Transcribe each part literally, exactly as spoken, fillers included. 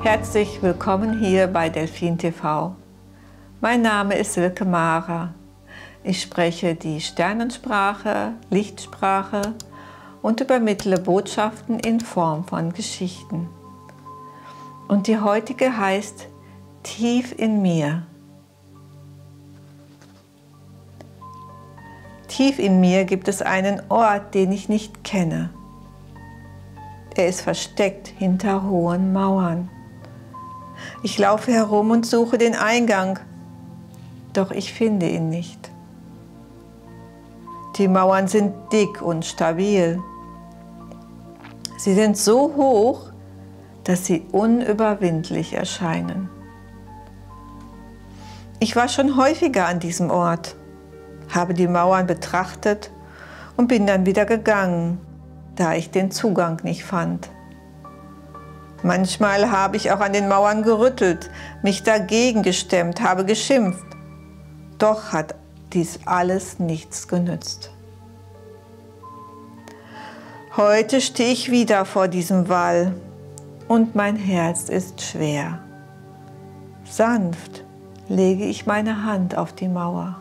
Herzlich willkommen hier bei Delfin T V. Mein Name ist Silke Mara. Ich spreche die Sternensprache, Lichtsprache und übermittle Botschaften in Form von Geschichten. Und die heutige heißt Tief in mir. Tief in mir gibt es einen Ort, den ich nicht kenne. Er ist versteckt hinter hohen Mauern. Ich laufe herum und suche den Eingang, doch ich finde ihn nicht. Die Mauern sind dick und stabil. Sie sind so hoch, dass sie unüberwindlich erscheinen. Ich war schon häufiger an diesem Ort, habe die Mauern betrachtet und bin dann wieder gegangen, da ich den Zugang nicht fand. Manchmal habe ich auch an den Mauern gerüttelt, mich dagegen gestemmt, habe geschimpft. Doch hat dies alles nichts genützt. Heute stehe ich wieder vor diesem Wall und mein Herz ist schwer. Sanft lege ich meine Hand auf die Mauer.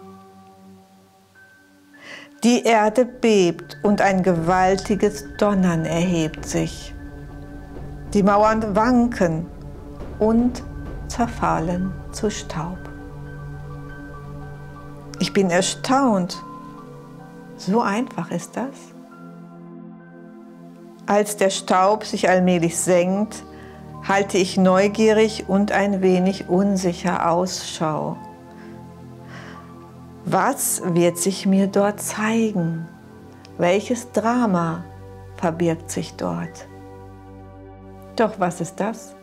Die Erde bebt und ein gewaltiges Donnern erhebt sich. Die Mauern wanken und zerfallen zu Staub. Ich bin erstaunt. So einfach ist das. Als der Staub sich allmählich senkt, halte ich neugierig und ein wenig unsicher Ausschau. Was wird sich mir dort zeigen? Welches Drama verbirgt sich dort? Doch was ist das?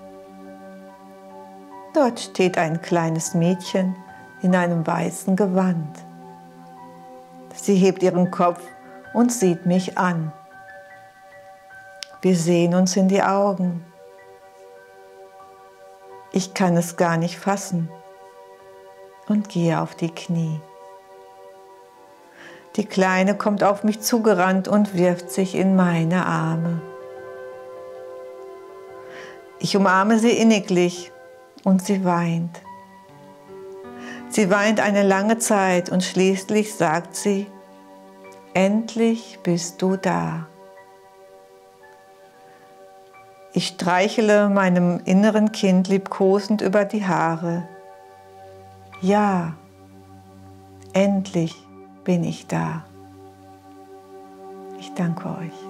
Dort steht ein kleines Mädchen in einem weißen Gewand. Sie hebt ihren Kopf und sieht mich an. Wir sehen uns in die Augen. Ich kann es gar nicht fassen und gehe auf die Knie. Die Kleine kommt auf mich zugerannt und wirft sich in meine Arme. Ich umarme sie inniglich und sie weint. Sie weint eine lange Zeit und schließlich sagt sie, endlich bist du da. Ich streichle meinem inneren Kind liebkosend über die Haare. Ja, endlich bin ich da. Ich danke euch.